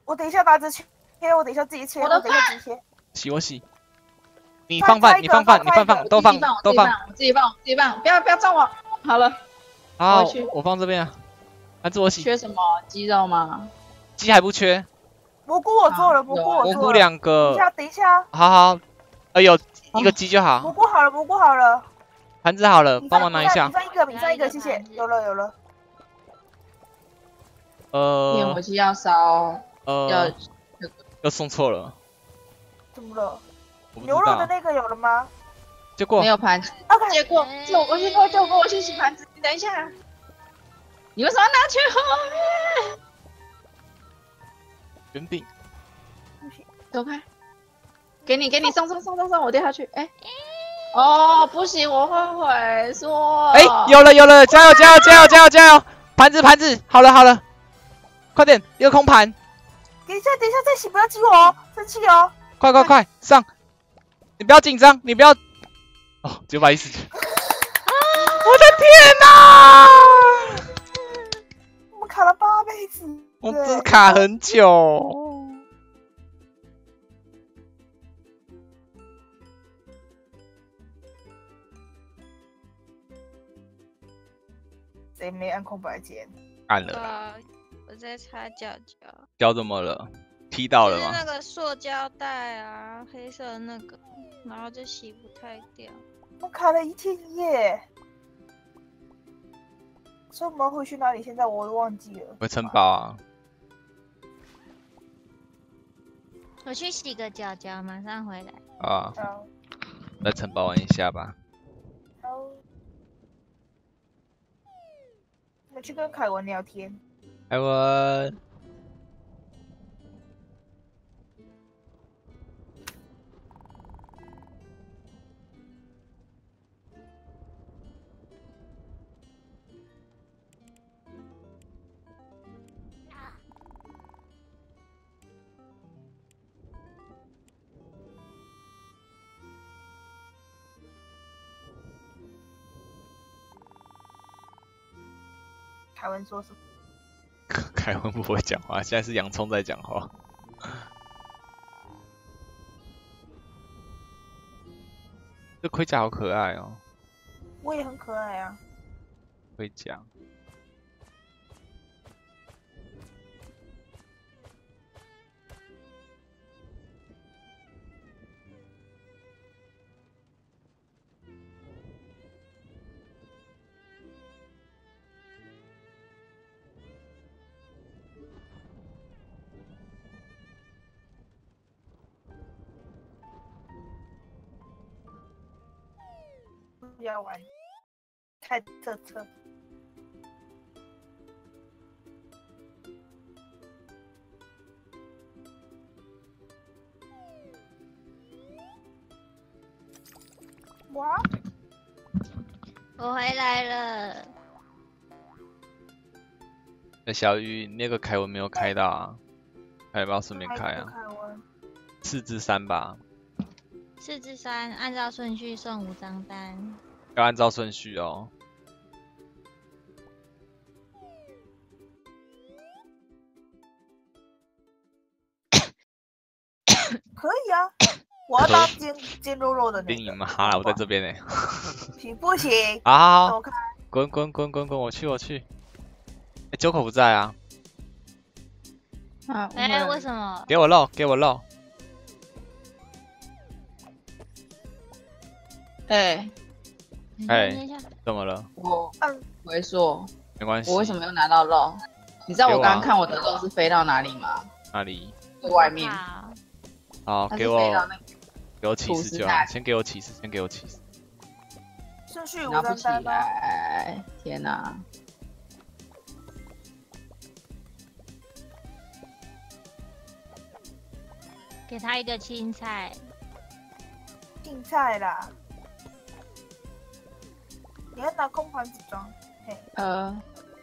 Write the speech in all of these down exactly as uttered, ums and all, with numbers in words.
我等一下拿着切，我等一下自己切，我等一下自己切。 洗我洗。你放饭，你放饭，你放饭，都放都放。 自己放，自己放，不要不要撞我。好了。 好，我放这边啊。盘子我洗。 缺什么鸡肉吗？ 鸡还不缺。 蘑菇我做了，蘑菇我做了。 蘑菇两个。 等一下，等一下。 好好，呃，有一个鸡就好。 蘑菇好了，蘑菇好了。 盘子好了，帮忙拿一下。 米饭一个，米饭一个，谢谢。有了有了。 呃。 灭火器要烧。 呃。 要。 又送错了。 怎么了？牛肉的那个有了吗？ 结果没有盘子。结果救我去，救我，我去洗盘子。你等一下。你为什么要拿去后面？ 卷饼。 走开。给你，给你，送送送送送，我掉下去。哎。哦，不行，我会回缩。 哎，有了有了，加油加油加油加油加油！盘子盘子，好了好了，快点，一个空盘。 等一下等一下再洗，不要激我哦，生气哦。 快快快上！你不要紧张，你不要。哦，九百一十九。我的天哪！ 我们卡了八辈子。 我这卡很久。 谁没按空白键？ 按了啦。 我在擦脚脚。 脚怎么了？踢到了吗？ 就是那个塑胶袋啊，黑色的那个，然后就洗不太掉。 我卡了一天一夜。所以我们回去哪里？现在我都忘记了。 回城堡啊。 我去洗个脚脚，马上回来。 啊。在城堡玩一下吧。 好。我去跟凯文聊天。 凯文。 凯文说什么？ 凯文不会讲话，现在是洋葱在讲话。这盔甲好可爱哦。 我也很可爱啊。 盔甲。 不要玩，太测测。哇！ 我回来了。 那小雨，那个凯文没有开到啊，还要不要顺便开啊？四至三吧。 四至三，按照顺序送五张单。 要按照顺序哦。 可以啊，我要当煎煎肉肉的那个。 你妈啦！我在这边呢。 行不行？ 啊好好， 走开！ 滚滚滚滚滚！我去我去。哎，九口不在啊。 啊， 哎，为什么？ 给我肉，给我肉。 哎。 哎，怎么了？ 我回溯， 没关系。 我为什么又拿到肉？你知道我刚刚看我的肉是飞到哪里吗？ 哪里？ 外面。 好，给我，给我起司就好。先给我起司，先给我起司。 顺序五拿不起张单吗？ 来，天哪！ 给他一个青菜。 青菜啦。你要拿空盘子装，嘿。 呃。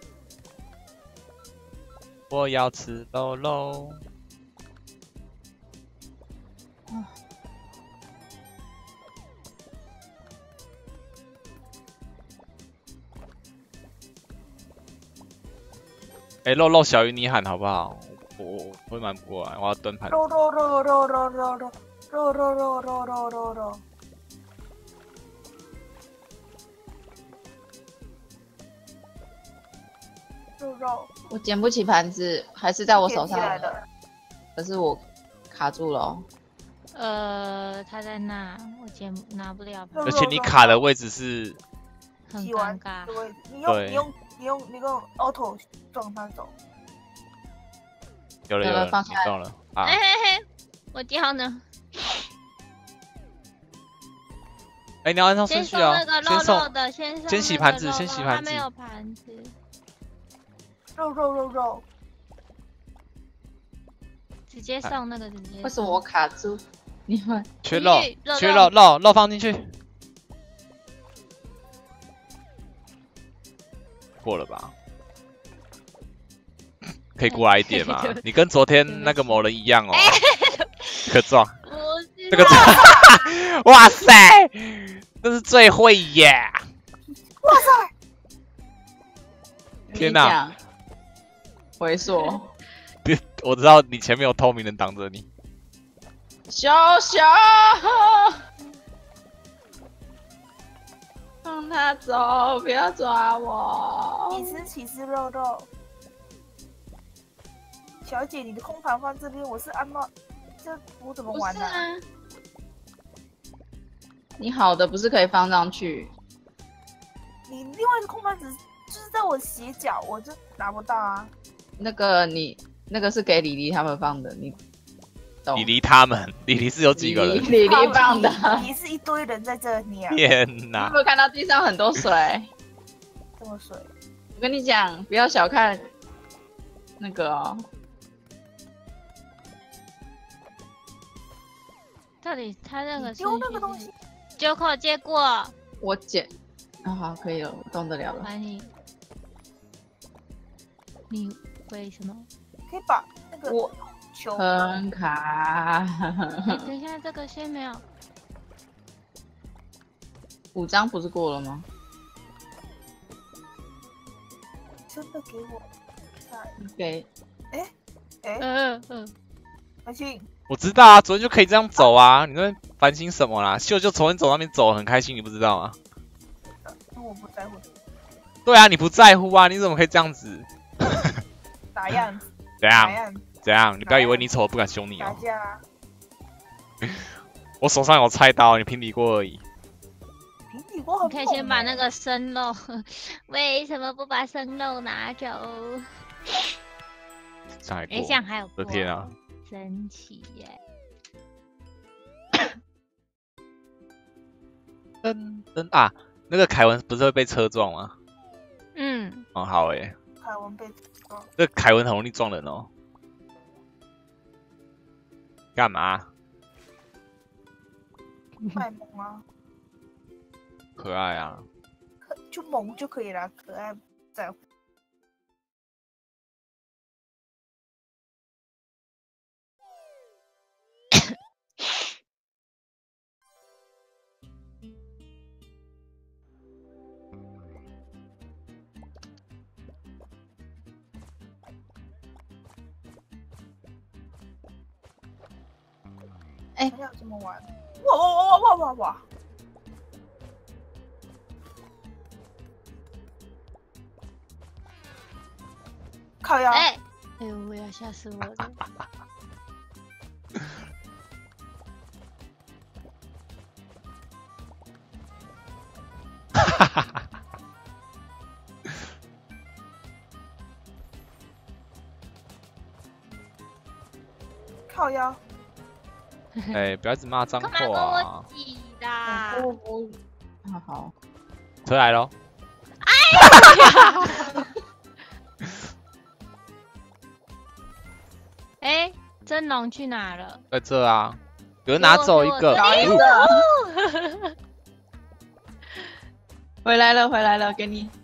我要吃肉肉。哎、欸，肉肉小鱼，你喊好不好？ 我我会瞒不过来，我要蹲盘。 肉肉肉肉肉肉肉肉肉肉肉肉肉肉。肉肉， 我捡不起盘子，还是在我手上捡起来的。 可是我卡住了、哦。 呃，他在那，我捡拿不了盘， 而且你卡的位置是很洗完尴尬的。位置，你用对你用你用你用 auto 撞他走。 有了有了， 有了放下你中了啊！ 哎嘿嘿，我掉呢。 哎，你要按照顺序啊先送那个，肉肉先送的，先送先洗那个肉盘子先肉洗盘子他没有盘子， 肉肉肉肉， 直接送那个直接送。 为什么我卡住？你们缺肉鱼肉缺肉肉肉肉放进去，过了吧？可以过来一点嘛？你跟昨天那个某人一样哦，可撞。 不是这个哇塞，这是最会耶！ 哇塞！ 天哪！ 回缩， 我知道你前面有透明人挡着你。 小小，让他走，不要抓我。 起司起司肉肉，小姐，你的空盘放这边，我是安吗？这我怎么不玩呢、 是啊，你好的不是可以放上去？ 你另外一个空盘只就是在我斜角，我就拿不到啊。 那个你那个是给李黎他们放的，你懂？ 李黎他们，李黎是有几个人？ 李黎放的。 你是一堆人在这里啊， 天你哪有！没有看到地上很多水？ 这么水。 我跟你讲，不要小看那个哦。 到底他那个丢那个东西， 九口接过， 我捡，啊、好，可以了，我动得了了。 还你，你为什么？ 可以把那个我球很卡， 哎等一下，这个先没有。 五张不是过了吗？ 真的给我， 给哎哎， 嗯嗯， 阿庆， 我知道啊，昨天就可以这样走啊！你在烦心什么啦？秀就昨天走那边走很开心，你不知道吗？ 那我不在乎对啊，你不在乎啊？你怎么可以这样子？ 打样子， 怎样？ 打样子， 怎样？你不要以为你丑我不敢凶你打哦！ 架啊， 我手上有菜刀，你平底锅而已。 平底锅很你可以猛先把那欸个生肉，为什么不把生肉拿走？ 上海哎， 锅这，样还有我的天啊！ 过，神奇耶！ 噔噔啊，那个凯文不是会被车撞吗？ 嗯， 哦，好诶， 凯文被哦这凯文很容易撞人哦。干嘛？ 卖萌啊， 可爱啊！ 可就萌就可以了，可爱不在乎。 哎还要这么玩？哇哇哇哇哇哇哇！靠腰， 哎，哎呦，我要吓死我了！ 靠腰， 哎，不要一直骂脏干嘛跟话啊我！挤啦？ 不不，好好， 车来喽！ 哎，真龙去哪了？ 在这啊，有人拿走一个。 给我给我哦回来了回来了，给你。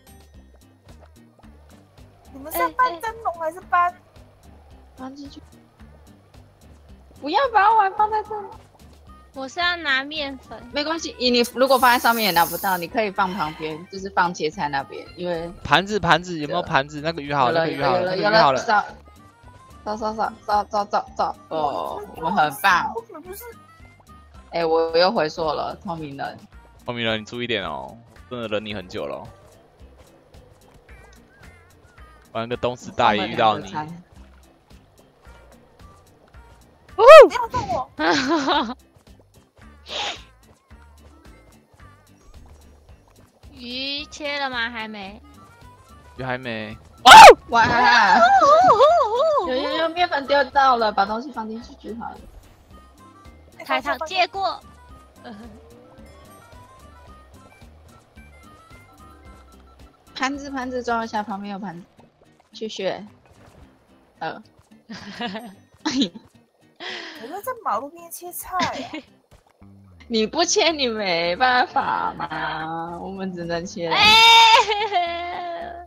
你们是要搬真龙还是搬？ 放进去。不要把碗放在这里。 我是要拿面粉。 没关系，你如果放在上面也拿不到，你可以放旁边，就是放切菜那边，因为盘子盘子有没有盘子？那个鱼好了，那有了有个鱼好了，那了有了有了， 个鱼好了。 少走走走走走走走！哦，我们很棒。 我不是。 哎、欸，我又回溯了，透明人。 透明人，你注意点哦，真的忍你很久了、哦。玩个东石大爷遇到你。 哦！不要动我！ 鱼切了吗？还没。 鱼还没。 哇！有有有，面粉丢到了，把东西放进去就好了。 海棠接过。 盘子盘子装一下，旁边有盘子。谢谢。呃。 我在马路边切菜、啊。 你不切你没办法嘛，我们只能切。 哎，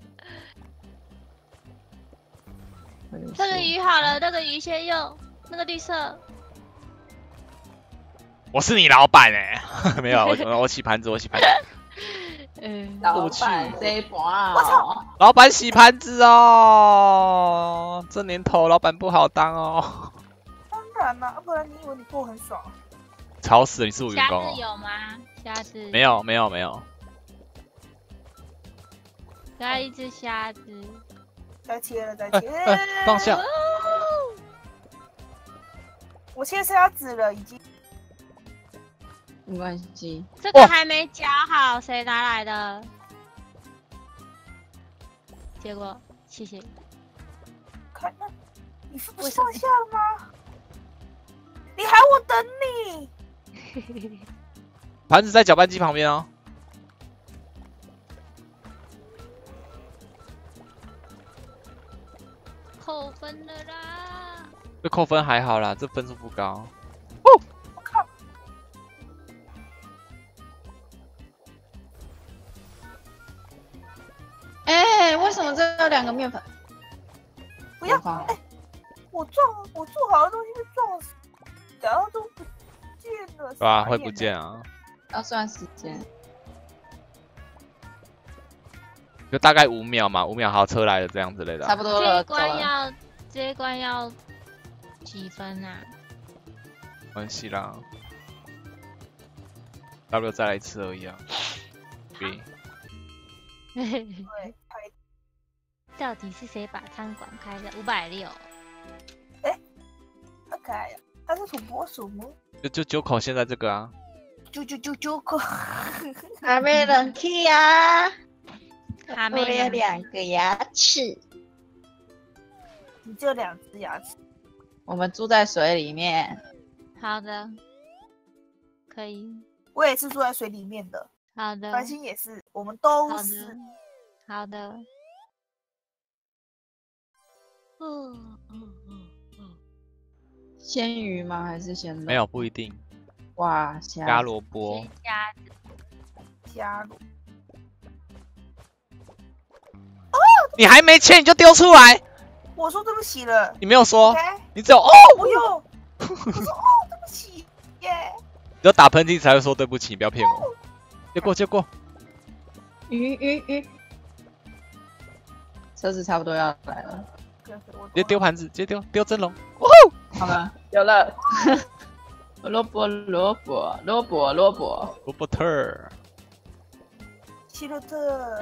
这个鱼好了，那个鱼先用，那个绿色。 我是你老板哎、欸，没有，我我洗盘子，我洗盘子。 嗯，老板这一盘， 我操！ 老板洗盘子哦，这年头老板不好当哦。 当然啦、啊，不然你以为你过很爽？ 吵死了！你是我员工、哦。 虾子有吗？虾子没有，没有，没有。 要一只虾子。 再切了，再切。 呃呃、放下。 我切虾子了，已经。 没关系。 这个还没夹好，谁拿来的？结果，谢谢。 看那，你是不是放下了吗？你喊我等你。 盘子在搅拌机旁边哦。 扣分了啦！ 这扣分还好啦，这分数不高。 哦，我靠！ 哎、欸，为什么这有两个面粉？ 不要！哎、欸，我撞，我做好的东西被撞死，然后都不见了。 对啊，会不见啊。 要算时间。 就大概五秒嘛，五秒好车来了这样之类的、啊。 差不多了。 这一关要这一关要几分啊？ 没关系啦 ，W 再来一次而已啊。对。 对， 到底是谁把餐馆开的？五百六。 哎，他开呀？他是土拨鼠吗？ 就就九口现在这个啊。 九九九九口。 还没冷气啊。 还没有两个牙齿， 你就两只牙齿。 我们住在水里面。 好的，可以。 我也是住在水里面的。 好的。 繁星也是，我们都是。 好的。嗯嗯嗯嗯。 鲜鱼吗？还是鲜肉？ 没有，不一定。 哇， 加萝卜。 加加萝。 你还没切你就丢出来！ 我说对不起了。 你没有说， okay? 你只有哦。 我有。我说哦，对不起耶。Yeah. 只有打喷嚏才会说对不起，你不要骗我。接过，接过。 鱼鱼鱼。车子差不多要来了。 直接丢盘子，直接丢丢蒸笼。 哦，好了，有了。萝卜萝卜萝卜萝卜萝卜特。 希洛特。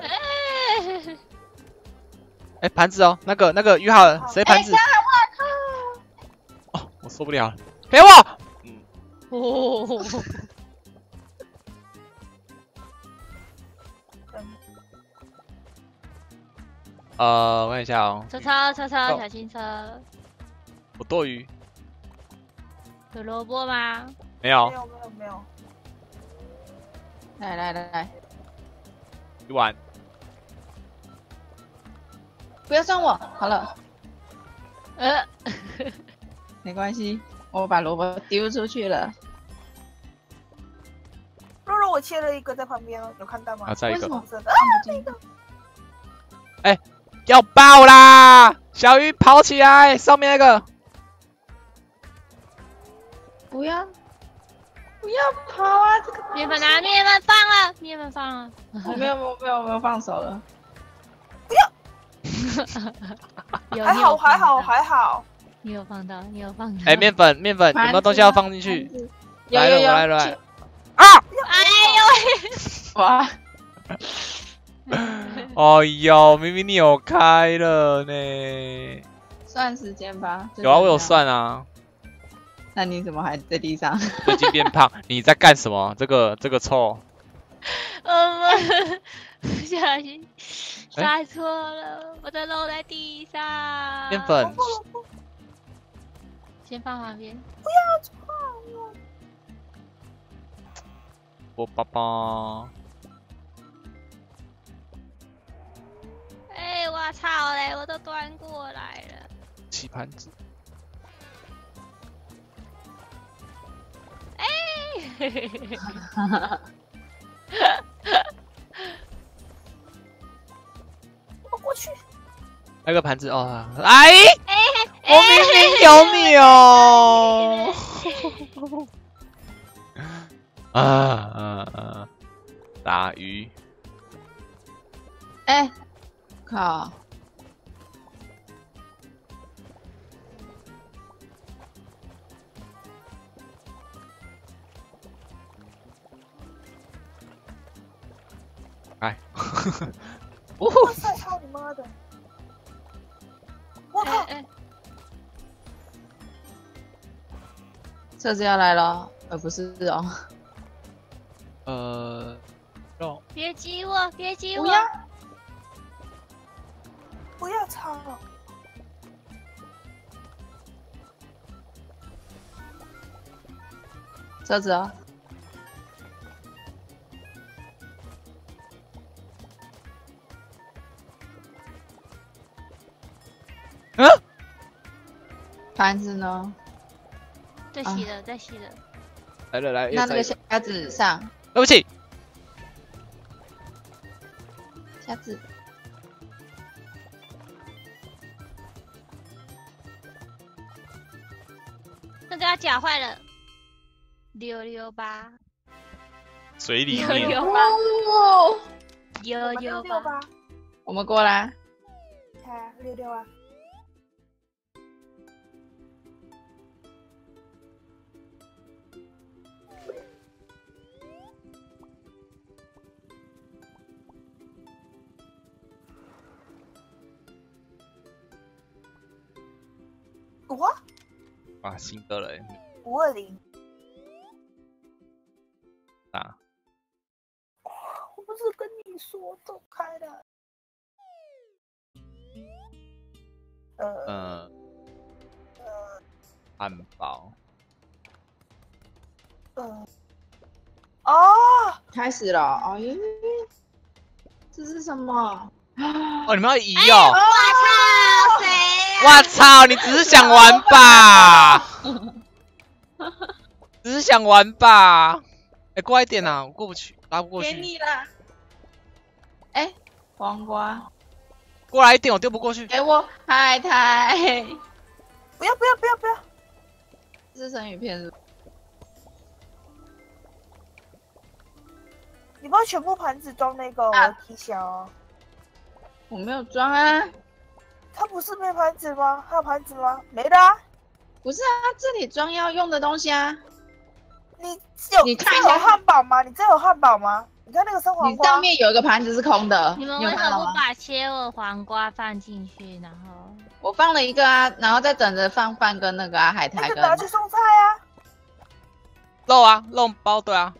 哎，盘子哦，那个那个鱼好了，谁盘子？ 欸、 哦，我受不了了，给我！嗯。 哦。 呃，我看一下哦。 车车车车，小心车。 我剁鱼。 有萝卜吗？ 没有。 没有没有没有。 来来来来， 鱼丸。 不要撞我，好了。 呃， 没关系，我把萝卜丢出去了。 肉肉，我切了一个在旁边哦，有看到吗？ 啊，再一个。 啊，那个。 哎，要爆啦！小鱼跑起来，上面那个。 不要，不要跑啊！这个面粉拿，面粉放了，面粉放了。 我没有，我没有，我没有放手了。 不要。还好还好还好。 你有放到，你有放到。 哎，面粉面粉，有没有东西要放进去？ 有来了， 有有， 我来了来了。 哎哇！ 哎呦，明明你有开了呢。 算时间吧。 有啊，我有。算啊。 那你怎么还在地上？ 最近变胖，你在干什么？这个这个臭。 我们不小心杀错了，我的肉在地上。 面粉， 先放旁边。 不要撞我！ 我爸爸。 哎，我操嘞！我都端过来了。 起盘子。 哎，嘿嘿嘿嘿。 我过去。 那个盘子哦，哎，我明明有你哦。啊啊啊！打鱼。 哎，靠！ 哎， 哇塞，操你妈的！我靠！ 哎， 车子要来了，呃，不是哦。 呃，肉。 别激我，别激我！ 不要！ 不要吵了！ 车子哦。 嗯？ 盘子呢？ 在洗了，在洗了。 来了来， 那那个虾子上， 对不起。 虾子。 那个要夹坏了。溜溜吧， 水里溜面。 溜吧， 哦， 溜我们溜吧。 六六吧， 我们过来。 看六六啊！哇， 哇，新的了， 五二零！ 啊， 我不是跟你说走开的。呃嗯，汉堡。 呃，哦， 开始了，哎呦，这是什么？ 哦，你们要移哦！ 我操，谁呀？ 我操，你只是想玩吧？只是想玩吧？哎，过来一点啊，我过不去，拉不过给去。 你啦。哎，黄瓜， 过来一点，我丢不过去。 给我海苔。 不要不要不要不要！ 这是生鱼片是不是？ 你不要全部盘子装那个啊提箱哦。 我没有装啊。 它不是没盘子吗？还有盘子吗？没的啊。 不是啊，这里装要用的东西啊。 你有你看一下这有汉堡吗？你这有汉堡吗？你看那个生黄你瓜， 上面有一个盘子是空的， 你们有为什么不看到吗？ 把切尔黄瓜放进去，然后我放了一个啊，然后再等着放饭跟那个啊海那苔跟。 就拿去送菜啊。 肉啊，肉包对啊。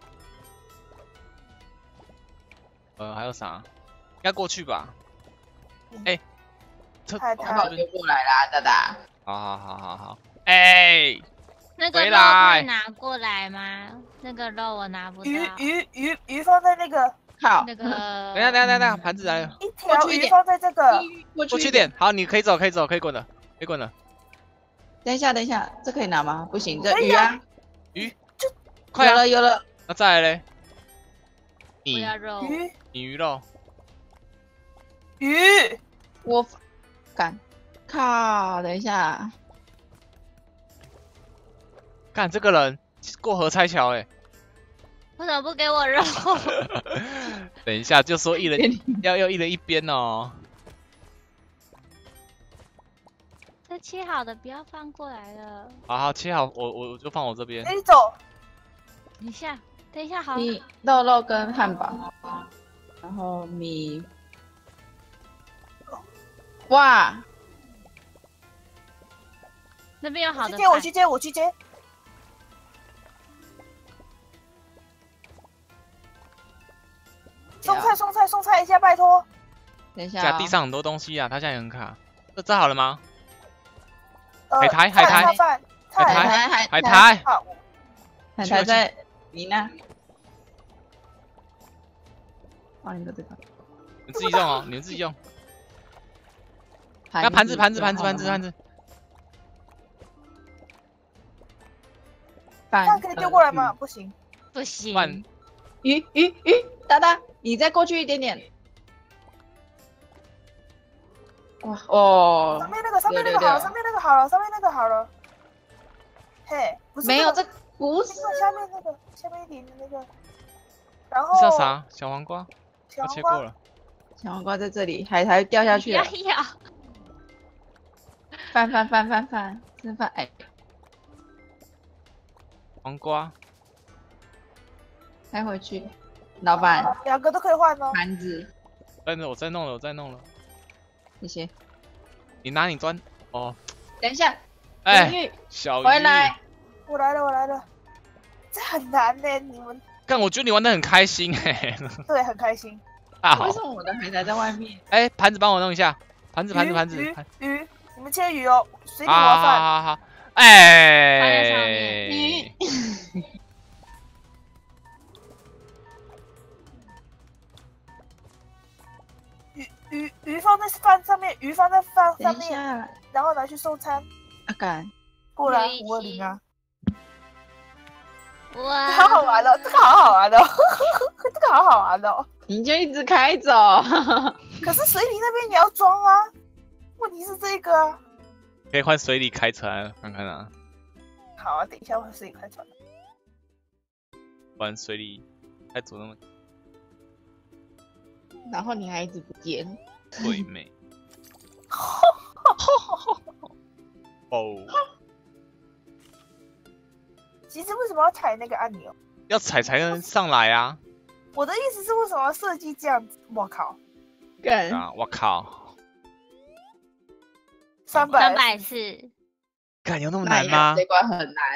呃，还有啥？应该过去吧？哎、这海汉堡苔就过来啦，大大。 好好好好好。哎、 那个肉回来可以拿过来吗？那个肉我拿不到。 鱼鱼鱼鱼放在那个靠， 那个， 等一下等一下等一下，盘子来了， 一条鱼过去一点放在这个。 过过去点。好，你可以走，可以走，可以滚了，可以滚了。 等一下，等一下，这可以拿吗？不行，这可以啊鱼啊， 鱼， 就快啊！ 有了有了。 那再来嘞？ 不你要肉。 鱼你鱼肉， 鱼， 我干，靠，等一下， 看这个人过河拆桥哎。 为什么不给我肉？ 等一下就说一人要要一人一边哦。 在都切好的，不要放过来了。 好好切好，我我我就放我这边。 可以走。 等一下，等一下，好。 米肉肉跟汉堡，然后米。哇， 那边有好的我去接，我菜。 去接，我去接。送菜，送菜，送菜一下，拜托。 等一下、 家哦， 地上很多东西啊，它现在也很卡。这这好了吗？ 呃海苔海苔菜饭海苔菜海海苔， 好， 海苔在你那。哦，你的这个。 你自己用哦，你们自己用。那盘子盘子盘子盘子盘子， 饭可以丢过来吗？？不行。 不行。 饭鱼鱼鱼，达达，你再过去一点点。哇哦上，面那个，上面那六六六个好了，上面那个好了，上面那个好了。嘿，不是没有这这个， 不是那个下面那个，下面一点的那个。然后这叫啥？小黄瓜，我小黄瓜， 切过了。 小黄瓜在这里，海苔掉下去了。 要要。 饭饭饭饭饭，吃饭哎， 黄瓜， 开回去。老板， 两个都可以换哦。 盘子， 再弄，我再弄了，我再弄了。 谢谢。 你拿你砖哦。 等一下， 哎， 林玉小鱼回来。 我来了，我来了。这很难呢，你们干，我觉得你玩的很开心哎。 对很开心。 大好为，什么我的海苔在外面？ 哎，盘子帮我弄一下，盘子盘子鱼盘子。 鱼盘鱼，你们切鱼哦，水里好好我要饭。 好好， 放在上哎面， 鱼， 鱼鱼鱼放在饭上面，鱼放在饭等上面， 一下， 然后拿去送餐。 阿甘， 过来鱼， 五二零啊， 哇， 好好玩哦，这个好好玩哦，这个好好玩哦。 你就一直开走。 可是水里那边也要装啊，问题是这个啊。 可以换水里开船看看啊， 好啊，等一下我水里开船。 玩水里开走那么然后你还一直不见。 鬼美。哦， 其实为什么要踩那个按钮？ 要踩才能上来啊！ 我的意思是为什么要设计这样子？我靠， 干， 啊，我靠， 三百三百四。 看有那么那也难吗这？关很难。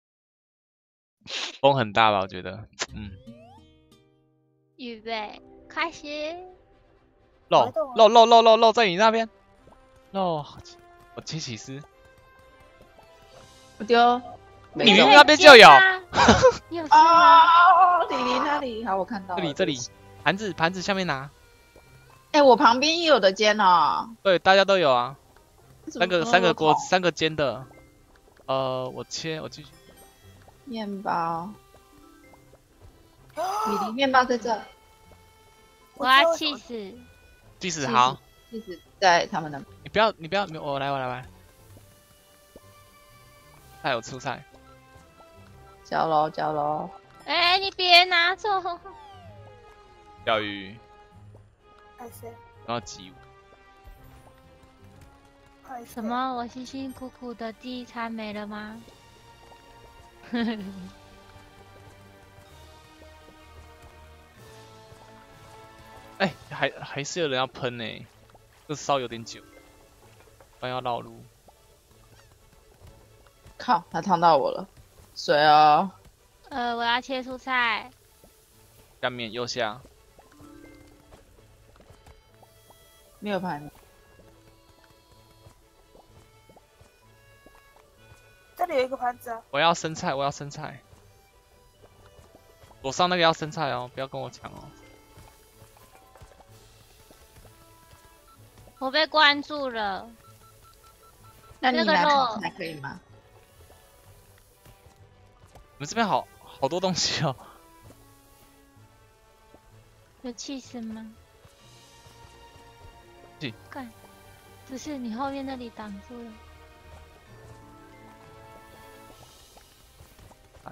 风很大吧？我觉得，嗯， 预备，开始。 肉我懂了肉肉肉肉肉在你那边，肉，我切起司， 我丢。 你没有明明那边就有你有吃吗？ 啊，李林那里，好，我看到了这里这里，盘子盘子下面拿， 哎、我旁边也有的煎哦。 对，大家都有啊， 怎么三个那么三个锅好三个煎的，呃，我切我继续， 面包，李林面包在这， 我要气死。 即使好， 一直在他们那。 你不要你不要，我来我来我来，还有蔬菜， 交喽交喽， 哎、你别拿走。 钓鱼， 拍谁？ 然后鸡， 拍谁什？么？我辛辛苦苦的第一餐没了吗？ 哎、还还是有人要喷呢、这烧有点久，不然要绕路。 靠，他烫到我了，水哦， 呃，我要切蔬菜。 下面右下， 没有盘， 这里有一个盘子啊， 我要生菜，我要生菜。左上那个要生菜哦，不要跟我抢哦。 我被关注了。 那你那个拿肉炒菜可以吗？ 你们这边好好多东西哦。 有气死吗？ 气干，只是你后面那里挡住了。 来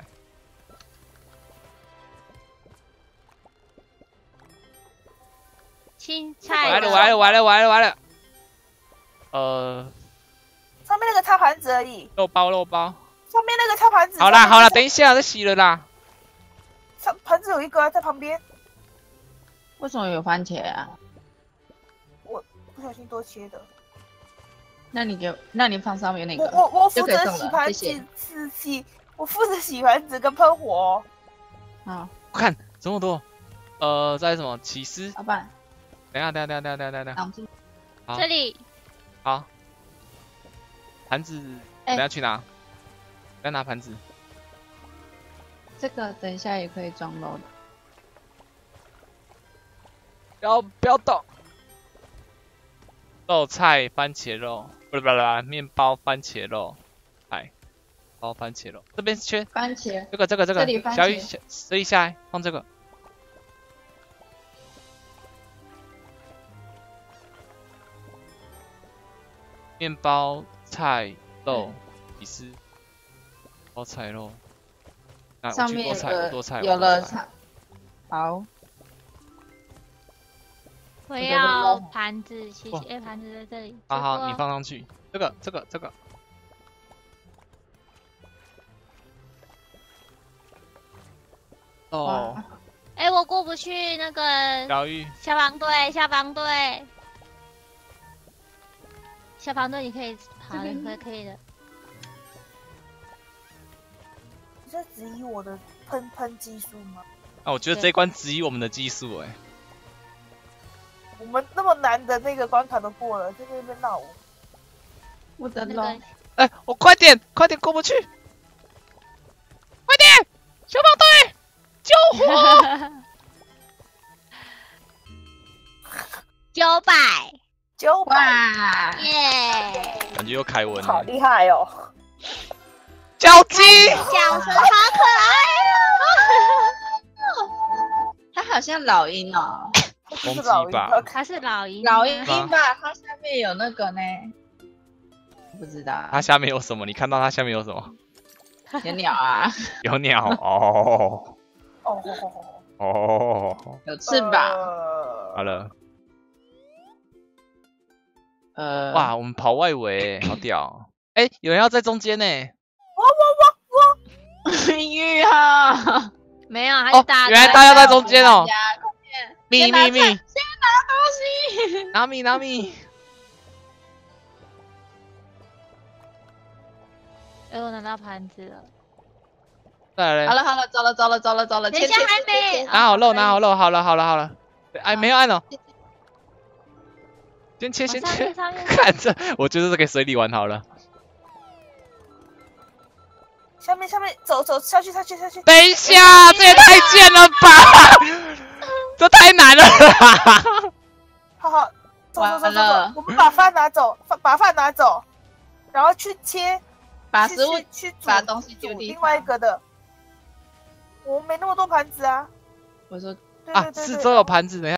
青菜我来了，我来了，我来了，我来了，我来了。呃， 上面盘子而已， 肉包肉包。 上面那个擦盘子。 好啦好啦，等一一下，再洗了啦。 上盘子有一个、啊、在旁边， 为什么有番茄啊？ 不小心多切的。 那你给，那你放上面那个， 我我我负责就可以送了洗盘子谢谢， 是洗，我负责洗盘子跟喷火、哦。 好， 看这么多，呃，在什么起司？ 老板， 等一下等一下等一下等一下等一下。 挡住。 好这里好，盘子哎等一下去拿，要拿盘子。 这个等一下也可以装肉的。 不要不要动。肉菜番茄肉，不是不是不是，面包番茄肉，菜包番茄肉，这边缺番茄， 这个这个这个这里，番小雨茄小这一下来放这个。面包菜肉起司，包菜肉，啊，我上面有去多菜，我个多菜， 有我多菜。 了菜，好， 我这个要肉盘子，谢哇谢。哎，盘子在这里。 好好， 结果你放上去，这个这个这个。哦， 哇， 哎，我过不去那个小玉， 消防队，消防队，消防队，你可以跑的， 这边可以可以的。 你在质疑我的喷喷技术吗？ 啊，我觉得对这一关质疑我们的技术，哎， 我们那么难的那个关卡都过了，在那边闹我。 我的肉那个， 哎，我快点，快点过不去，快点，消防队，救火！ 九百， 九百， 哇， 耶！ 感觉又开文了， 好厉害哦！ 交鸡， 小声好可它好像老鹰哦， 攻击这是老鹰吧要爱哦。他是老鹰吗， 老鹰吧，它下面有那个呢，不知道啊， 它下面有什么？你看到它下面有什么？ 有鸟啊， 有鸟哦哦吼吼吼， 哦， 有翅膀， 呃好了， 呃， 哇，我们跑外围，好屌！哎，有人要在中间呢。 玉哈， 没有，他哦是大， 原来大家在中间哦。咪先拿咪咪， 先拿东西， 拿米拿米。 哎，我拿到盘子了。 再来嘞， 好了好了，走了走了走了走了， 等一下切切还没切切拿好肉，拿好肉，好了好了好了。哎，没有按哦，先切先切往上面，上面看这，我觉得这个水里玩好了。 下面下面走走下去下去下去， 等一下，这也太贱了吧！这太难了啦！ 好好走走走完走了走，我们把饭拿走，饭把饭拿走，然后去切，去把食物去去煮把东西丢地煮另外一上个的。我们没那么多盘子啊。 我说对啊， 对对对四周有盘子，等一下。